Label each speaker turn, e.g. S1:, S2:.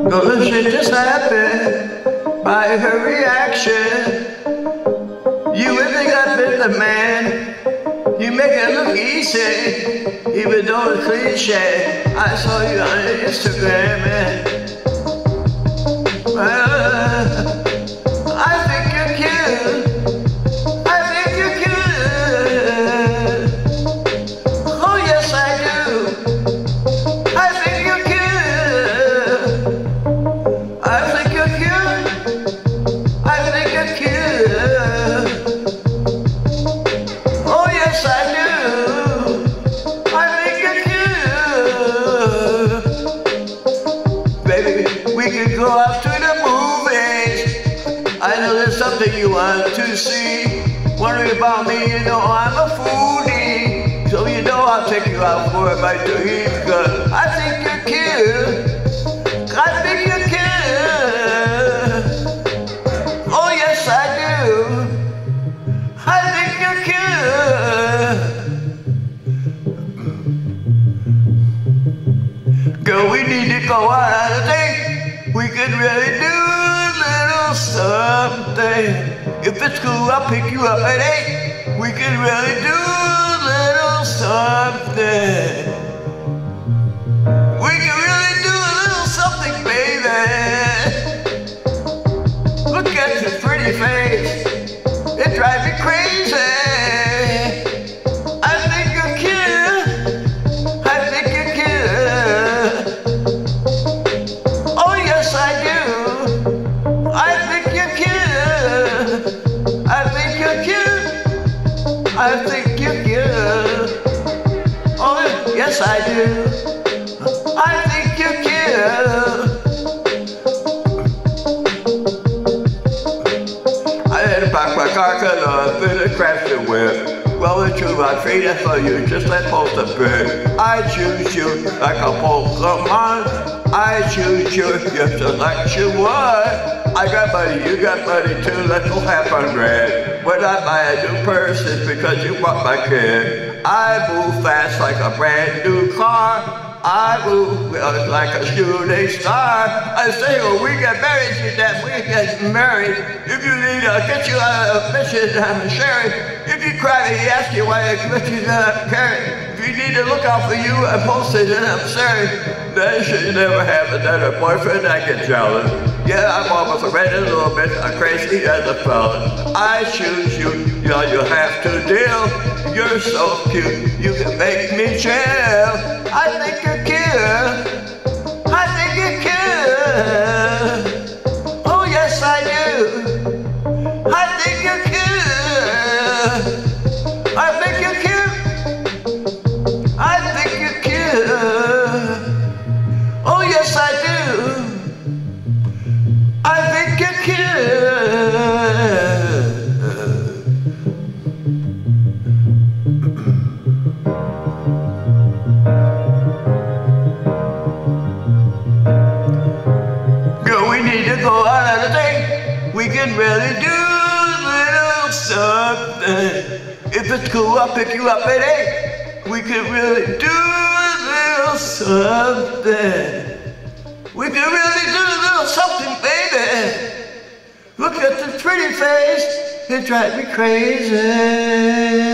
S1: Gonna shit just happened by her reaction. You would think I've been the man. You make it look easy, even though it's cliche. I saw you on Instagram and I think you're cute. I think you're cute. Oh yes I do. I think you're cute. I think you're cute. I think you're cute. Oh yes I do. I think you're cute. Baby, we could go out to the movies. I know there's something you want to see. Wondering about me, you know I'm a foodie. So you know I'll take you out for a bite to eat. Cause I think you're cute. I think you're cute. Oh yes I do. I think you're cute. Girl, we need to go out on a date. We could really do a little something. If it's cool, I'll pick you up at 8. We could really do a little something. We could really do a little something, baby. Look at your pretty face. It drives me crazy. I think you're cute. I think you're cute. Oh yes I do. I think you're cute. I think you're cute. I think you're cute. Oh yes I do. I think you're cute. I had to park my car cause I finished crashing with. Well, the truth, I trade that for you, just like post a bird. I choose you like a Pokemon. I choose you just like you would. I got money, you got money too, let's go have fun, Red. When I buy a new purse, it's because you bought my kid. I move fast like a brand new car. I move like a shooting star. I say, well, we get married, you that we get married. If you need to get you out of mission, I'm sharing. If you cry, he asks you why I get you that carry. If you need to look out for you, I'm posted and I'm sorry. Then should never have another boyfriend, I get jealous. Yeah, I'm almost ready a little bit, I'm crazy as a fella. I choose you, you know you have to deal. You're so cute, you can make me chill. I think you're cute. I think you're cute. Oh yes I do. I think you're cute. I think you're cute. I think you're cute. Oh yes I do. I think you're cute. Girl, we need to go out on a date. We can really do a little something. If it's cool, I'll pick you up at 8. We can really do a little something. We can really do a little something, baby. Look at the pretty face, it drives me crazy.